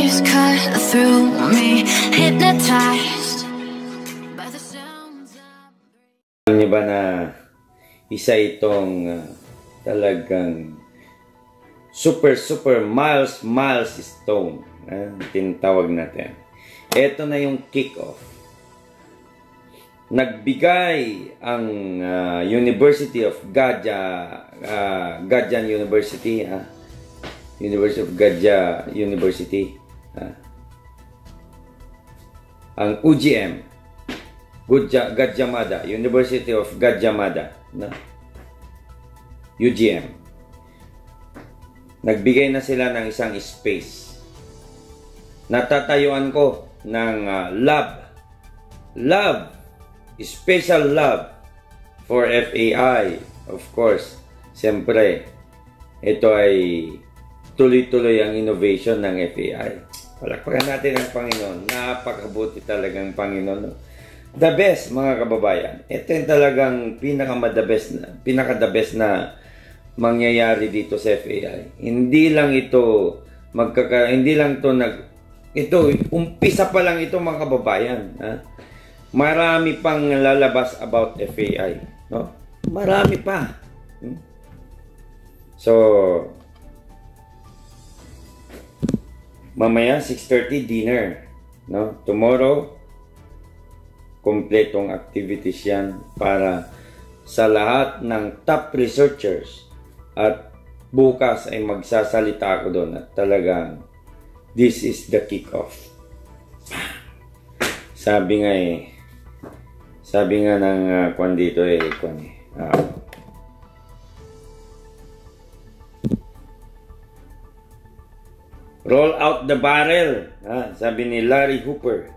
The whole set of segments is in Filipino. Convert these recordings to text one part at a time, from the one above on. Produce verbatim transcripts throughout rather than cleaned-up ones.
waves cut through me, hypnotized by the sounds of... Alam niyo ba na isa itong uh, talagang super super miles miles stone, uh, tinatawag natin. Ito na yung kick-off. Nagbigay ang uh, University of Gadja, uh, Gadjan University, uh, University of Gadja University, uh, ang U G M, Gadja, Gadjah Mada, University of Gadjah Mada, no? U G M. Nagbigay na sila ng isang space. Natatayuan ko ng uh, lab, lab, special lab for F A I. Of course, siyempre, ito ay tuloy-tuloy ang innovation ng F A I. Palakpakan natin ang Panginoon. Napakabuti talagang Panginoon. The best, mga kababayan. Ito yung talagang pinaka-the best na, pinaka-the best na mangyayari dito sa F A I. Hindi lang ito magkaka hindi lang to nag ito umpisa pa lang ito, mga kababayan, ha? Marami pang lalabas about F A I, no? Marami pa. Hmm? So mamaya six thirty dinner, no? Tomorrow kompletong activities yan para sa lahat ng top researchers. At bukas ay magsasalita ako doon at talagang this is the kick-off. Sabi nga eh, sabi nga ng uh, kwan dito eh, kwan eh, uh, roll out the barrel, ha? Sabi ni Larry Hooper.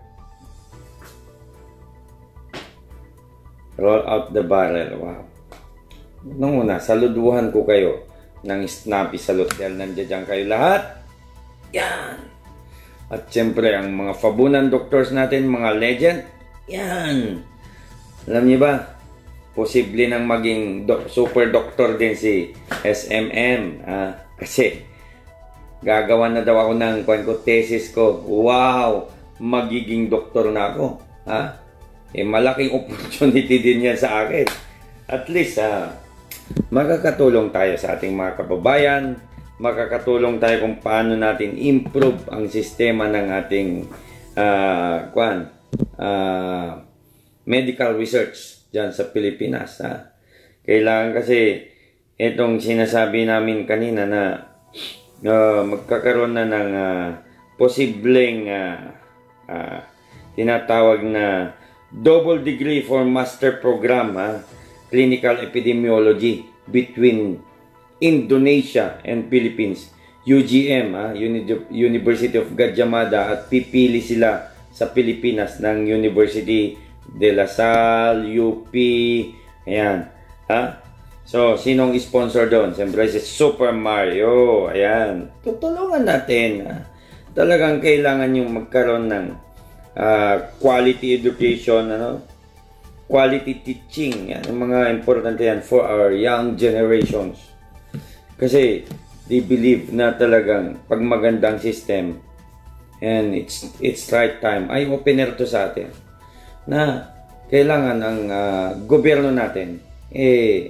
Roll out the barrel, wow. Nung una, saluduhan ko kayo ng snappy salute dahil nandiyan kayo lahat. Yan. At siyempre, ang mga fabunan doctors natin, mga legend, yan. Alam niyo ba, posible nang maging do super doctor din si S M M. Ah, kasi, gagawa na daw ako ng kwan ko, thesis ko. Wow, magiging doktor na ako. Ha? Eh, malaking opportunity din yan sa akin. At least, ah, makakatulong tayo sa ating mga kababayan, makakatulong tayo kung paano natin improve ang sistema ng ating uh, kwan, uh, medical research dyan sa Pilipinas. Ha? Kailangan kasi itong sinasabi namin kanina na uh, magkakaroon na ng uh, posibleng uh, uh, tinatawag na double degree for master program, ha? Clinical epidemiology between Indonesia and Philippines. U G M, ha? University of Gadjah Mada, at pipili sila sa Pilipinas ng University de La Salle, U P, ayan, ha? So, sinong sponsor doon? Siyempre si Super Mario, ayan. Tutulungan natin, ha? Talagang kailangan yung magkaroon ng uh, quality education, ano? Quality teaching, yan, yung mga importante yan for our young generations. Kasi they believe na talagang pag magandang system and it's it's right time, ay opener to sa atin na kailangan ang uh, gobyerno natin eh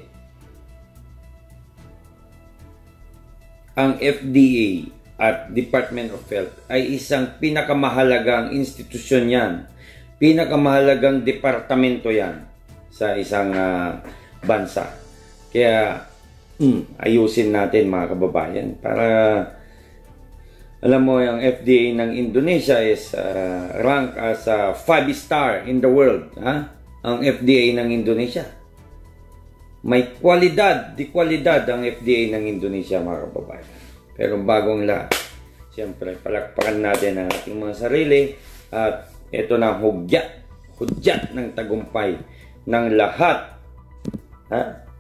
ang F D A at Department of Health ay isang pinakamahalagang institusyon yan. Pinakamahalagang departamento yan sa isang uh, bansa. Kaya, mm, ayusin natin, mga kababayan, para, alam mo, yung F D A ng Indonesia is uh, ranked as a five star in the world. Ha? Ang F D A ng Indonesia. May kwalidad, di kwalidad ang F D A ng Indonesia, mga kababayan. Pero bagong lahat, siyempre, palakpakan natin ang ating mga sarili at ito na hugyat, hugyat ng tagumpay ng lahat. Ha?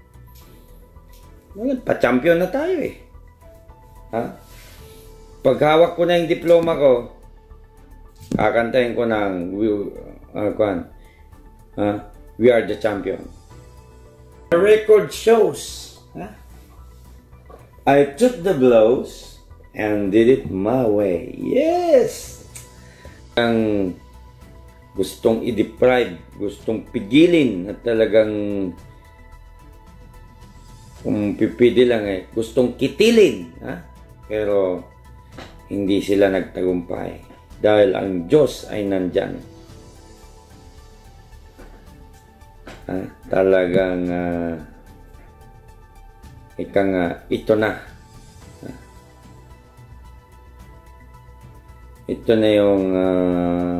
Pa-champion na tayo eh. Ha? Paghawak ko na yung diploma ko, kakantahin ko ng uh, kwan, uh, we are the champion. The record shows, huh? I took the blows and did it my way. Yes! Ang gustong i-deprive, gustong pigilin at talagang kung pipili lang eh, gustong kitilin. Ha? Pero hindi sila nagtagumpay dahil ang Diyos ay nandyan. Ha? Talagang uh, ika nga, ito na. Ha? Ito na yung uh,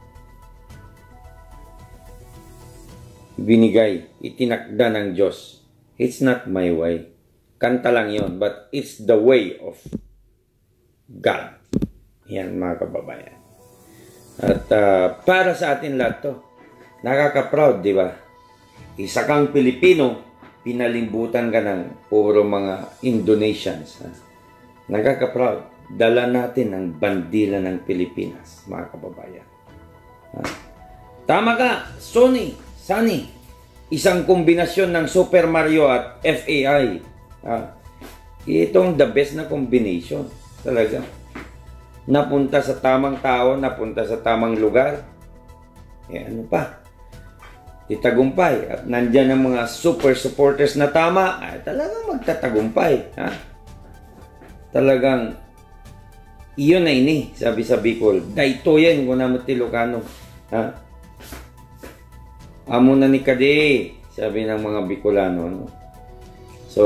binigay, itinakda ng Diyos. It's not my way. Kanta lang yon, but it's the way of God. Yan mga kababayan. At uh, para sa atin lahat to, nakaka-proud, di ba? Isa kang Pilipino, pinalimbutan ka ng puro mga Indonesians. Ha? Nakaka-proud. Dala natin ang bandila ng Pilipinas, mga kababayan. Ha? Tama ka, Sony. Sunny, isang kombinasyon ng Super Mario at F A I. Ah, itong the best na combination. Talaga. Napunta sa tamang tao, napunta sa tamang lugar. Eh, ano pa? Itagumpay. At nandyan ang mga super supporters na tama. Ay, talagang magtatagumpay. Ha? Talagang, iyon na ini, sabi sa Bicol. Daito yan, kung naman Ilocano. Ha? Amo na ni Kade, sabi ng mga Bicolano. No? So,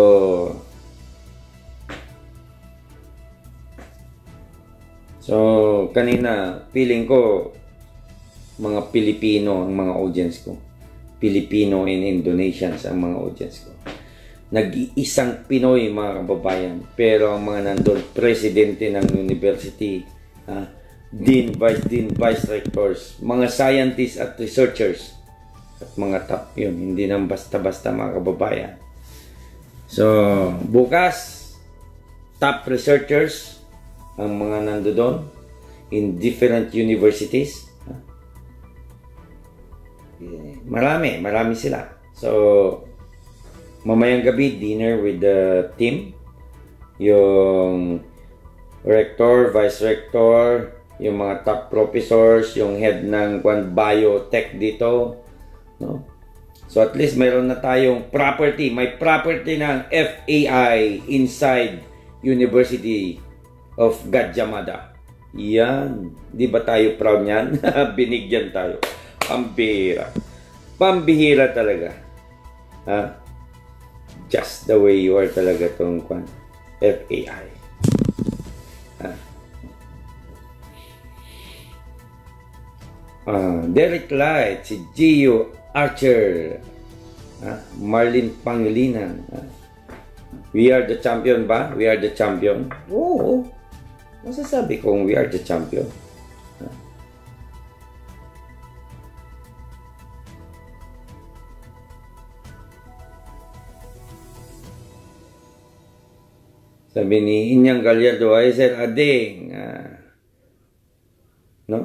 so, kanina, feeling ko, mga Pilipino ang mga audience ko. Pilipino and Indonesians ang mga audience ko. Nag-iisang Pinoy, mga kababayan. Pero ang mga nandun, presidente ng university, ha? Dean, Vice Dean, Vice Rectors, mga scientists at researchers, at mga top yun, hindi nang basta-basta mga kababayan. So, bukas, top researchers ang mga nandoon in different universities. Marami, marami sila. So, mamayang gabi, dinner with the team. Yung rector, vice rector, yung mga top professors, yung head ng biotech dito. No? So at least mayroon na tayong property, may property ng F A I inside University of Gadjah Mada. Yan. Di ba tayo proud niyan? Binigyan tayo. Pambihira. Pambihira talaga. Ha? Just the way you are talaga tong F A I. Ha? Uh, Derek Light, si Gio Archer, uh, Marlene Pangilinan. Uh, we are the champion ba? We are the champion? Oo. Masasabi kong we are the champion. Uh, sabi ni Inyang Gallardo, ay Sir Ading, uh, no?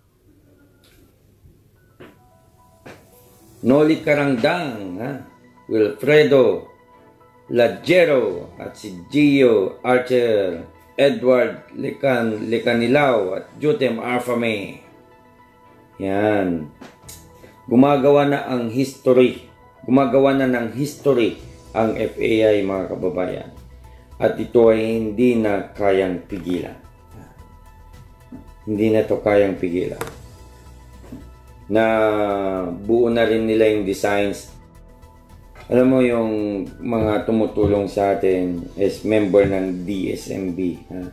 Noli Karangdang, ha? Wilfredo Lajero at si Gio Archer, Edward Lecan Lecanilao at Jutem Arfame. Yan. Gumagawa na ang history. Gumagawa na ng history ang F A I, mga kababayan. At ito ay hindi na kayang pigilan. Hindi na to kayang pigilan. Na buo na rin nila yung designs. Alam mo yung mga tumutulong sa atin is member ng D S M B, ha?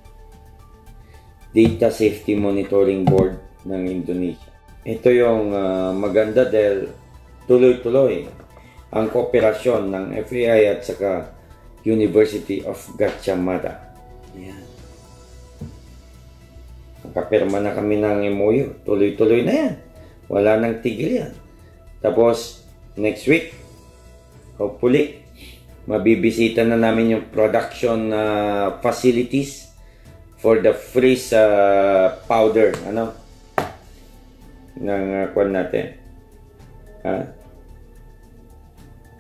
Data Safety Monitoring Board ng Indonesia. Ito yung uh, maganda dahil tuloy-tuloy ang kooperasyon ng F A I at saka University of Gadjah Mada. Yan. Nakapirma na kami ng M O U. Tuloy-tuloy na yan. Wala nang tigil yan. Tapos, next week, hopefully, mabibisita na namin yung production uh, facilities for the freeze uh, powder, ano, ng uh, kwan natin. Ha?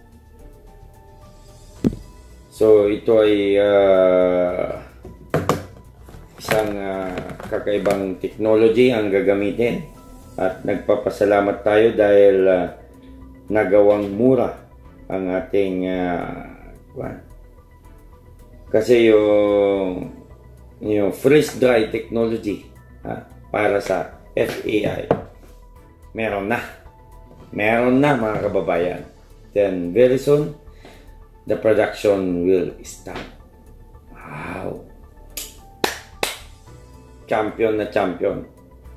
So, ito ay uh, isang uh, kakaibang technology ang gagamitin. At nagpapasalamat tayo dahil uh, nagawang mura ang ating uh, kasi yung, yung freeze-dry technology ha, para sa F A I. Meron na. Meron na mga kababayan. Then very soon, the production will start. Wow! Champion na champion.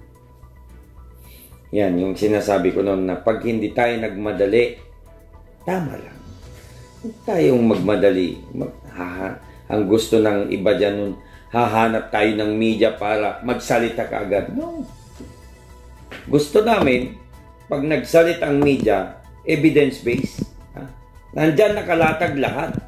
Yan, yung sinasabi ko noon na pag hindi tayo nagmadali, tama lang. Huwag tayong magmadali. Mag, ha, ang gusto ng iba dyan nun, hahanap tayo ng media para magsalita kaagad. No. Gusto namin, pag nagsalita ang media, evidence-based. Nandyan nakalatag lahat.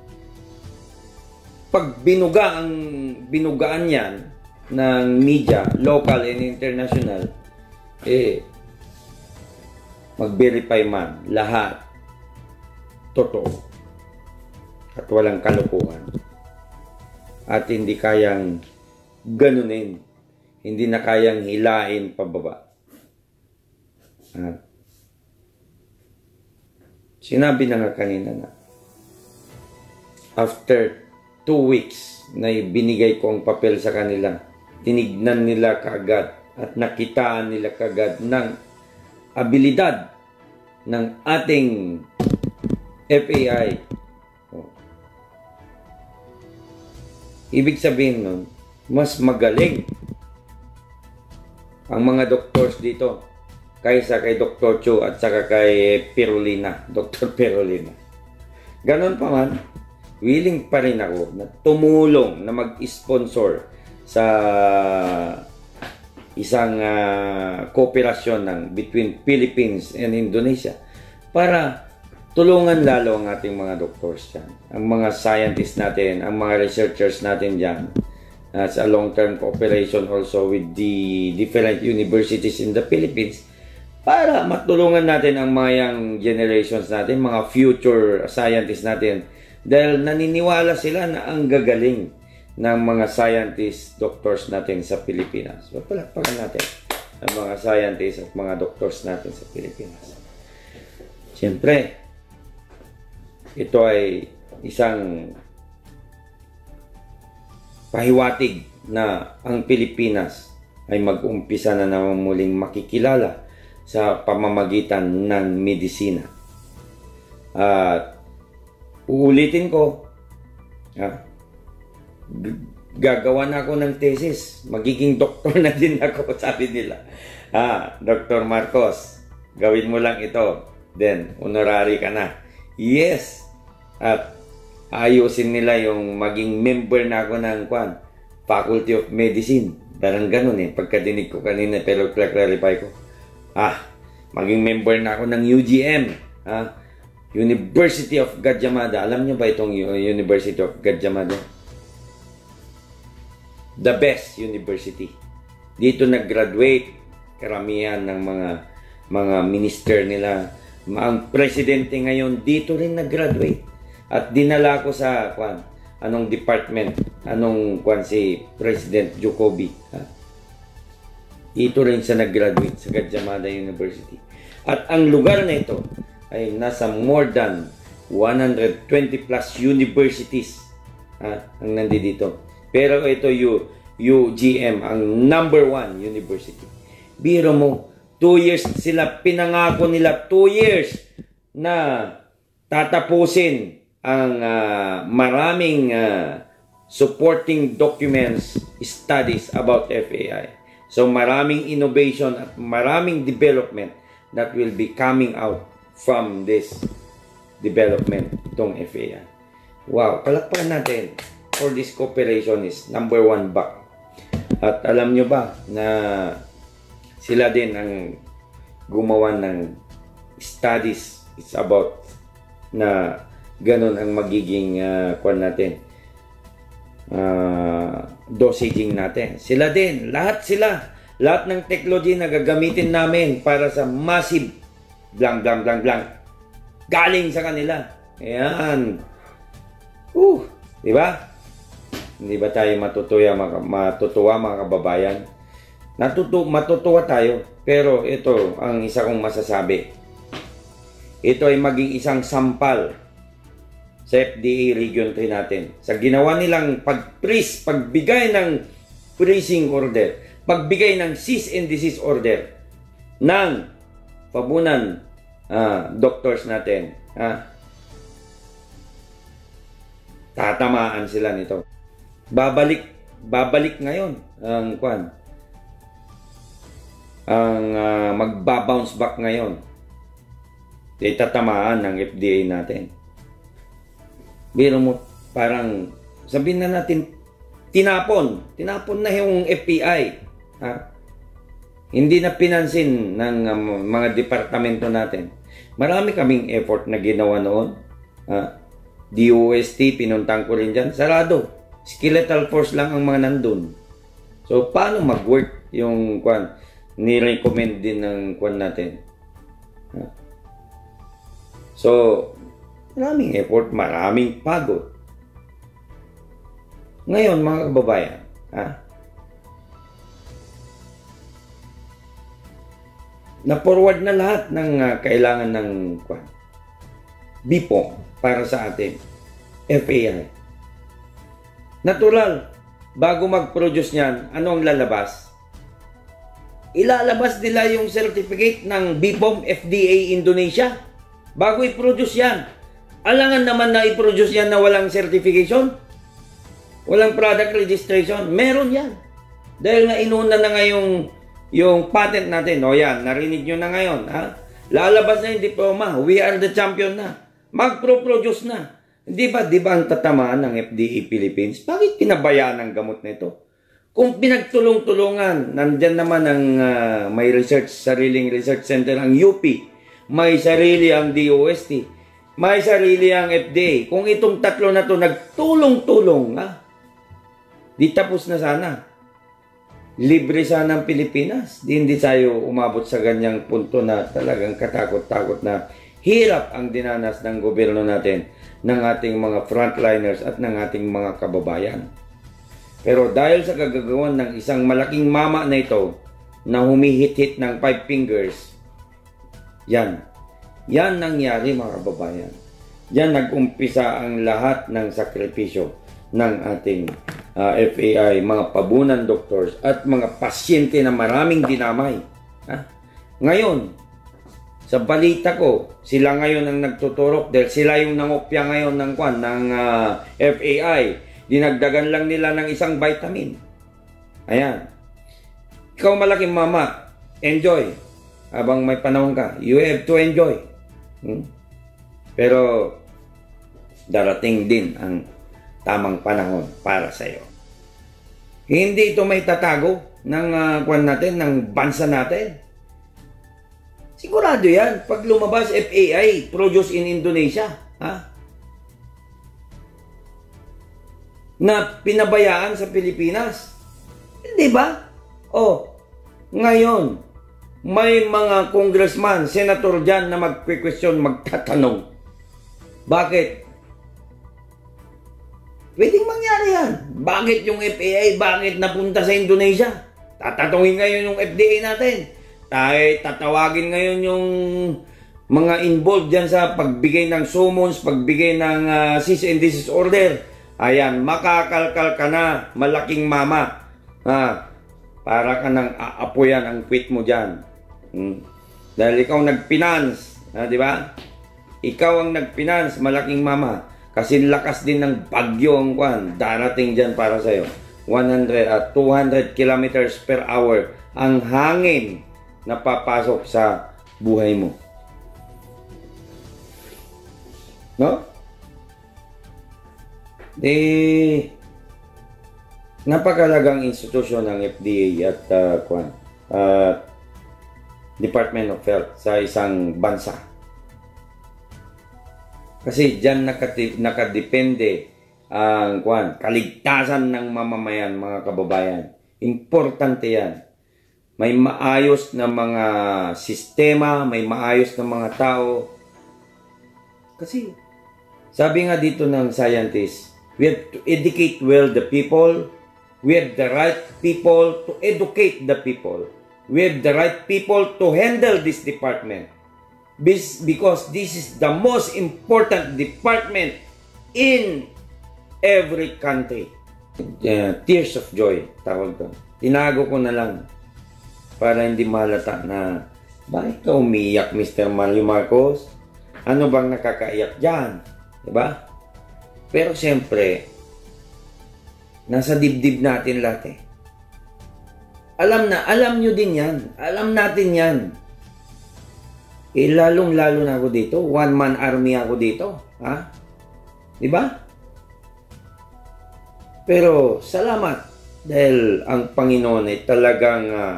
Pag binuga ang binugaan yan ng media, local and international, eh, mag-verify man, lahat, totoo. At walang kalukuhan. At hindi kayang ganunin. Hindi na kayang hilain pababa. At sinabi na nga kanina na after two weeks na binigay ko ang papel sa kanila, tinignan nila kaagad at nakitaan nila kaagad ng abilidad ng ating F A I. Oh. Ibig sabihin nun, mas magaling ang mga doctors dito kaysa kay Doctor Chu at saka kay Pirulina, Doctor Pirulina. Ganon pa man, willing pa rin ako na tumulong na mag-sponsor sa isang uh, kooperasyon ng between Philippines and Indonesia para tulungan lalo ang ating mga doctors dyan, ang mga scientists natin, ang mga researchers natin dyan, uh, sa long-term cooperation also with the different universities in the Philippines para matulungan natin ang mga young generations natin, mga future scientists natin, dahil naniniwala sila na ang gagaling ng mga scientists, doctors natin sa Pilipinas. So, palakpakan natin ang mga scientists at mga doctors natin sa Pilipinas. Siyempre, ito ay isang pahiwatig na ang Pilipinas ay mag-umpisa na naman muling makikilala sa pamamagitan ng medisina. At uulitin ko, ha, gagawa na ako ng thesis. Magiging doktor na din ako, sabi nila. Ah, Doctor Marcos, gawin mo lang ito. Then, honorary ka na. Yes! At ayusin nila yung maging member na ako ng kwan, Faculty of Medicine. Parang ganun eh. Pagkadinig ko kanina, pero clarify ko. Ah, maging member na ako ng U G M. Ah, University of Gadjamada. Alam niyo ba itong University of Gadjamada? The best university. Dito nag-graduate karamihan ng mga mga minister nila. Ang presidente ngayon dito rin nag-graduate. At dinala ko sa kwan, anong department, anong kwan si President Jokowi. Ha? Dito rin siya nag-graduate sa Gadjamada University. At ang lugar na ito ay nasa more than one hundred twenty plus universities, ha, ang nandito. Pero ito yung U G M, ang number one university. Biro mo, two years sila, pinangako nila two years na tatapusin ang uh, maraming uh, supporting documents, studies about F A I. So maraming innovation at maraming development that will be coming out from this development, itong F A I. Wow, palakpakan natin. For this cooperation is number one back. At alam nyo ba na sila din ang gumawa ng studies. It's about na ganun ang magiging uh, kwan natin, uh, dosaging natin. Sila din, lahat sila, lahat ng technology na gagamitin namin para sa massive blank, blank, blank, blank, galing sa kanila. Ayan. Uh, di ba? Hindi ba tayo matutuwa mga, matutuwa mga kababayan? Natutu matutuwa tayo. Pero ito ang isa kong masasabi. Ito ay maging isang sampal sa F D A Region three natin. Sa ginawa nilang pag-freeze, pagbigay ng freezing order, pagbigay ng cease and desist order ng pabunan uh, doctors natin. Ha? Tatamaan sila nito. Babalik, babalik ngayon ang kwan. Ang uh, magba-bounce back ngayon. Itatamaan ng F D A natin. Biro mo, parang sabihin na natin, tinapon. Tinapon na yung F B I. Ha? Hindi na pinansin ng um, mga departamento natin. Marami kaming effort na ginawa noon. Ha? D O S T, pinuntang ko rin dyan. Sarado. Skeletal force lang ang mga nandun. So, paano mag-work yung kwan? Ni-recommend din ng kwan natin. Ha? So, maraming effort, maraming pagod. Ngayon, mga kababayan, ha? Na-forward na lahat ng uh, kailangan ng kwan. B P O M para sa atin. F A I. Natural, bago mag-produce niyan, ano ang lalabas? Ilalabas nila yung certificate ng B P O M F D A Indonesia. Bago i-produce yan. Alangan naman na i-produce yan na walang certification. Walang product registration. Meron yan. Dahil nga inuna na nga yung, yung patent natin. O yan, narinig nyo na ngayon. Ha? Lalabas na yung diploma. We are the champion na. Mag-pro-produce na. Di ba, di ba ang tatamaan ng F D A Philippines? Bakit pinabayaan ang gamot na ito? Kung pinagtulong-tulungan, nandyan naman ang uh, may research, sariling research center ang U P. May sarili ang D O S T. May sarili ang F D A. Kung itong tatlo na to nagtulong-tulong, ha? Di tapos na sana. Libre sana ang Pilipinas. Di hindi tayo umabot sa ganyang punto na talagang katakot-takot na hirap ang dinanas ng gobyerno natin, ng ating mga frontliners at ng ating mga kababayan. Pero dahil sa kagagawan ng isang malaking mama na ito na humihit-hit ng five fingers, yan. Yan nangyari mga kababayan. Yan nag-umpisa ang lahat ng sakripisyo ng ating uh, F A I, mga pabunan doctors at mga pasyente na maraming dinamay. Ha? Ngayon, sa balita ko, sila ngayon ang nagtuturok dahil sila yung nangopya ngayon ng kwan, ng uh, F A I. Dinagdagan lang nila ng isang vitamin. Ayan. Ikaw malaking mama, enjoy. Habang may panahon ka, you have to enjoy. Hmm? Pero, darating din ang tamang panahon para sa iyo. Hindi ito may tatago ng uh, kwan natin, ng bansa natin. Sigurado yan. Pag lumabas F A I, produce in Indonesia, ha? Na pinabayaan sa Pilipinas. Hindi ba? Oh, ngayon, may mga congressman, senator dyan na magkwe-question, magtatanong. Bakit? Pwedeng mangyari yan. Bakit yung F A I, bakit napunta sa Indonesia? Tatatungin ngayon yung F D A natin. Tayo tatawagin ngayon yung mga involved dyan sa pagbigay ng summons, pagbigay ng uh, cease and desist order. Ayan, makakalkal ka na, malaking mama. Ha, para ka nang aapoyan ang quit mo dyan. Hmm. Dahil ikaw nagfinance, ha, di ba? Ikaw ang nagfinance, malaking mama. Kasi lakas din ng bagyo ang kwan, darating dyan para sa'yo. one hundred at two hundred kilometers per hour ang hangin na papasok sa buhay mo. No? Eh, napakalagang institusyon ng F D A at uh, kwan, uh, Department of Health sa isang bansa. Kasi dyan nakadepende ang kwan, kaligtasan ng mamamayan, mga kababayan. Importante yan. May maayos na mga sistema, may maayos na mga tao. Kasi, sabi nga dito ng scientist, We have to educate well the people. We have the right people to educate the people. We have the right people to handle this department. Because this is the most important department in every country. Uh, tears of joy, tawag ko. Tinago ko na lang para hindi malata na bakit ka umiyak, Mister Mario Marcos? Ano bang nakakaiyak dyan? Diba? Pero siyempre, nasa dibdib natin lahat eh. Alam na, alam nyo din yan. Alam natin yan. Eh, lalong-lalo na ako dito. One-man army ako dito. Ha? Diba? Pero, salamat. Dahil ang Panginoon ay talagang uh,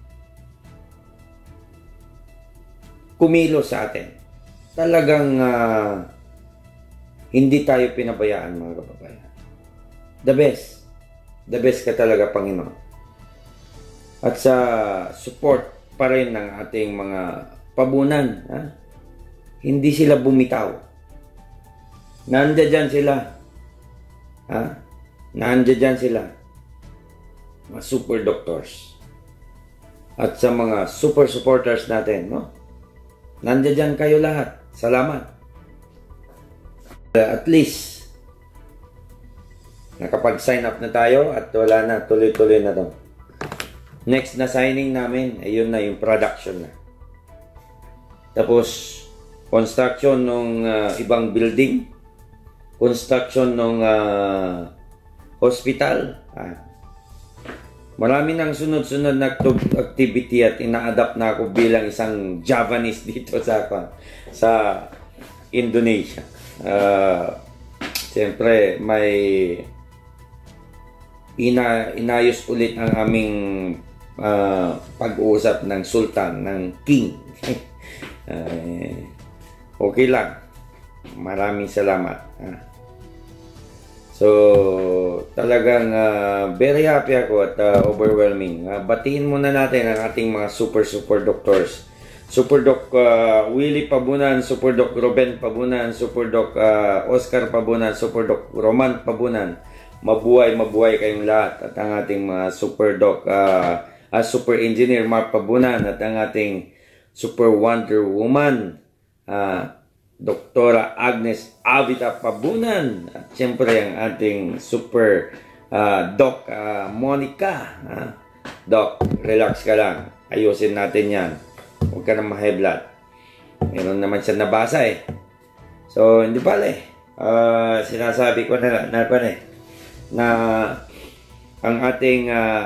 kumilos sa atin. Talagang uh, hindi tayo pinabayaan, mga kababayan. The best. The best ka talaga, Panginoon. At sa support pa rin ng ating mga pabunan, ha? Hindi sila bumitaw. Nandiyan dyan sila. Ha? Nandiyan dyan sila. Mga super doctors. At sa mga super supporters natin, no? Nandiyan dyan kayo lahat. Salamat. At least, nakapag-sign up na tayo at wala na, tuloy-tuloy na to. Next na signing namin, ayun na yung production na. Tapos, construction ng uh, ibang building, construction ng uh, hospital. Ah. Marami nang sunod-sunod na activity at ina-adapt na ako bilang isang Javanese dito sa sa Indonesia. Uh, Siyempre, may ina inayos ulit ang aming uh, pag-uusap ng sultan, ng king. uh, okay lang. Maraming salamat. Uh. So, talagang uh, very happy ako at uh, overwhelming. Uh, batiin muna natin ang ating mga super super doctors. Super Doc uh, Willie Pabunan, Super Doc Ruben Pabunan, Super Doc uh, Oscar Pabunan, Super Doc Roman Pabunan. Mabuhay, mabuhay kayong lahat. At ang ating mga uh, Super Doc uh, uh, Super Engineer Mark Pabunan at ang ating Super Wonder Woman uh, Doktora Agnes Avita Pabunan. At siyempre ang ating Super uh, Doc uh, Monica. Uh, Doc, relax ka lang. Ayusin natin yan. Huwag ka na ma-high blood. Meron naman siya nabasa eh. So, hindi pala eh. Uh, sinasabi ko na na, na, eh, na ang ating uh,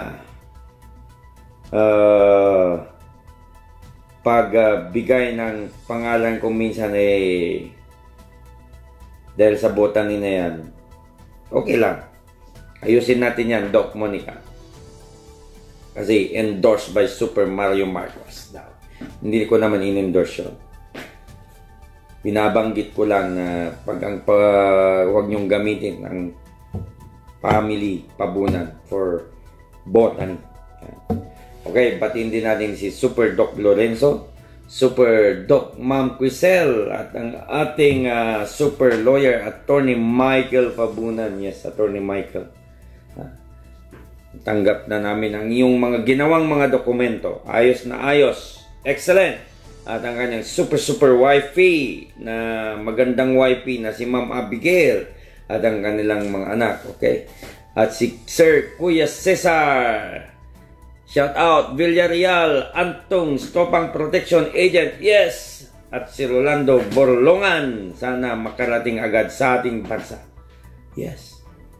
uh, pagbigay uh, ng pangalan ko minsan eh dahil sa botany na yan, okay lang. Ayusin natin yan, Doc Monica. Kasi endorsed by Super Mario Marcos daw. Hindi ko naman in-endorse yun. Binabanggit ko lang na pag ang pa, huwag nyong gamitin ang family Pabunan for botany. Okay, batiin din natin si Super Doc Lorenzo, Super Doc Ma'am Quisel, at ang ating uh, super lawyer, Attorney Michael Pabunan. Yes, Attorney Michael. Uh, tanggap na namin ang iyong mga ginawang mga dokumento. Ayos na ayos. Excellent! At ang kanyang super super wifey na magandang wifey na si Ma'am Abigail at ang kanilang mga anak, okay? At si Sir Kuya Cesar, shout out Villarreal, Antong Stopang Protection Agent, yes! At si Rolando Borlongan, sana makarating agad sa ating bansa, yes.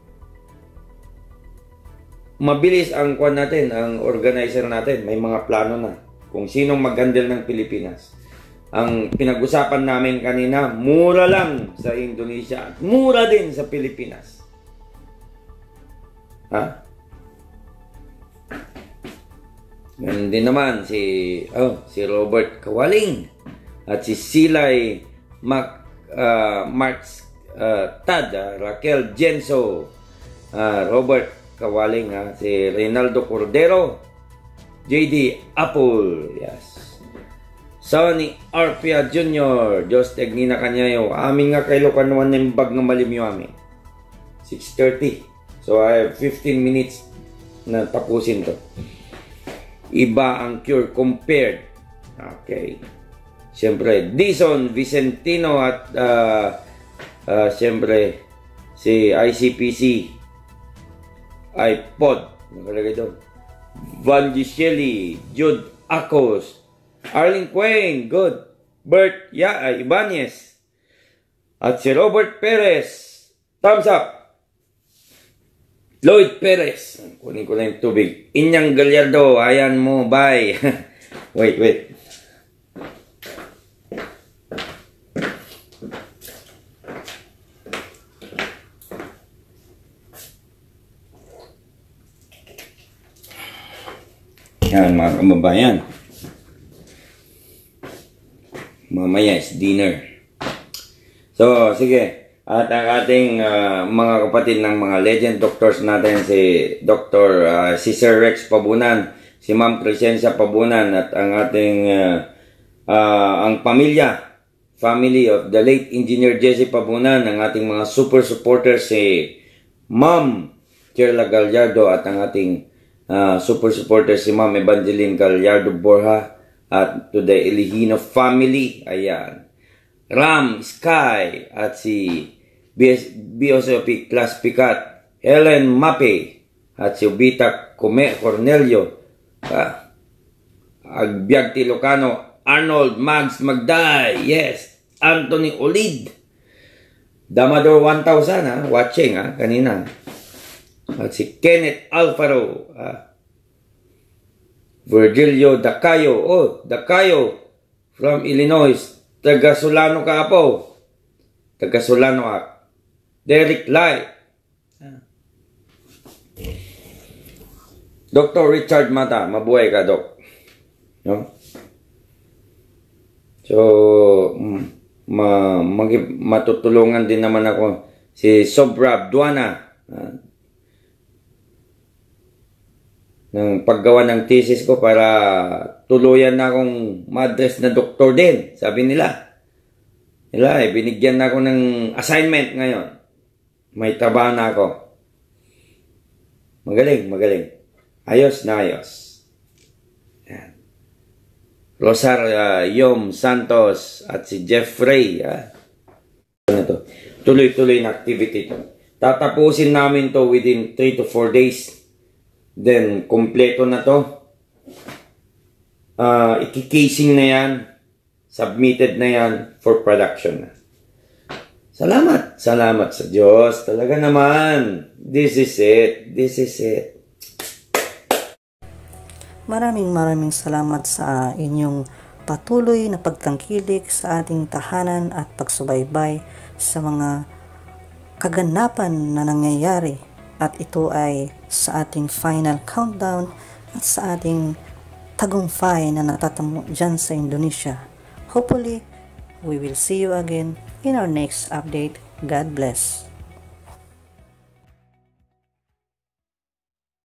Mabilis ang kwan natin, ang organizer natin, may mga plano na kung sinong mag-handle ng Pilipinas. Ang pinag-usapan namin kanina, mura lang sa Indonesia at mura din sa Pilipinas. Ha? Ganun din naman si, oh, si Robert Kawaling at si Silay Mac, uh, Marx uh, Tad, uh, Raquel Genso, uh, Robert Kawaling, uh, si Reynaldo Cordero, J D Apple, yes. Sonny Arpia Junior, Diyos tegnina kanyayo, amin nga kayo kanuan ng bag nga malimyo amin. six thirty. So I have fifteen minutes na tapusin to. Iba ang cure compared. Okay. Siyempre, Dison Vicentino at uh, uh, siyempre, si I C P C iPod. Nakalagay doon. Van Giseli, Jude Acos, Arlene Quain, good. Bert ya, uh, Ibanez. At si Robert Perez. Thumbs up. Lloyd Perez. Kunin ko na yung tubig. Inyang Gallardo. Ayan mo. Bye. Wait, wait. Yan mga kababayan. Mamaya is dinner. So, sige. At ang ating uh, mga kapatid ng mga legend doctors natin, si Doctor Uh, si Sir Rex Pabunan, si Ma'am Crescencia Pabunan, at ang ating uh, uh, ang pamilya, family of the late Engineer Jesse Pabunan, ang ating mga super supporters, si Ma'am Kerla Gallardo, at ang ating uh, super supporters, si Ma'am Evangeline Gallardo Borja, at to the Eligino family, ayan. Ram, Sky, at si B S O P Class Picat, Helen Mape, at si Ubita Cornelio, ah, Agbiag Tilocano, Arnold Mags Magday, yes, Anthony Olid, Damador one thousand, ha, watching, ha, kanina, at si Kenneth Alfaro, ah, Virgilio Dacayo, oh, Dacayo, from Illinois, taga Solano ka po, taga Solano ka, Derek Lai, Doctor Richard Mata, mabuhay ka, Doc. No? So, ma mag matutulungan din naman ako si Sobrab Duana uh, ng paggawa ng thesis ko para tuluyan na akong ma-address na doktor din, sabi nila. Nila eh, binigyan na ako ng assignment ngayon. May trabaho na ako. Magaling, magaling. Ayos na ayos. Yan. Rosar uh, Yom Santos at si Jeffrey. Uh, ano to? Tuloy-tuloy na activity to. Tatapusin namin to within three to four days. Then, kompleto na to. Uh, iki-casing na yan. Submitted na yan for production na. Salamat. Salamat sa Diyos. Talaga naman. This is it. This is it. Maraming maraming salamat sa inyong patuloy na pagtangkilik sa ating tahanan at pagsubaybay sa mga kaganapan na nangyayari. At ito ay sa ating final countdown at sa ating tagumpay na natatamo dyan sa Indonesia. Hopefully, we will see you again in our next update. God bless.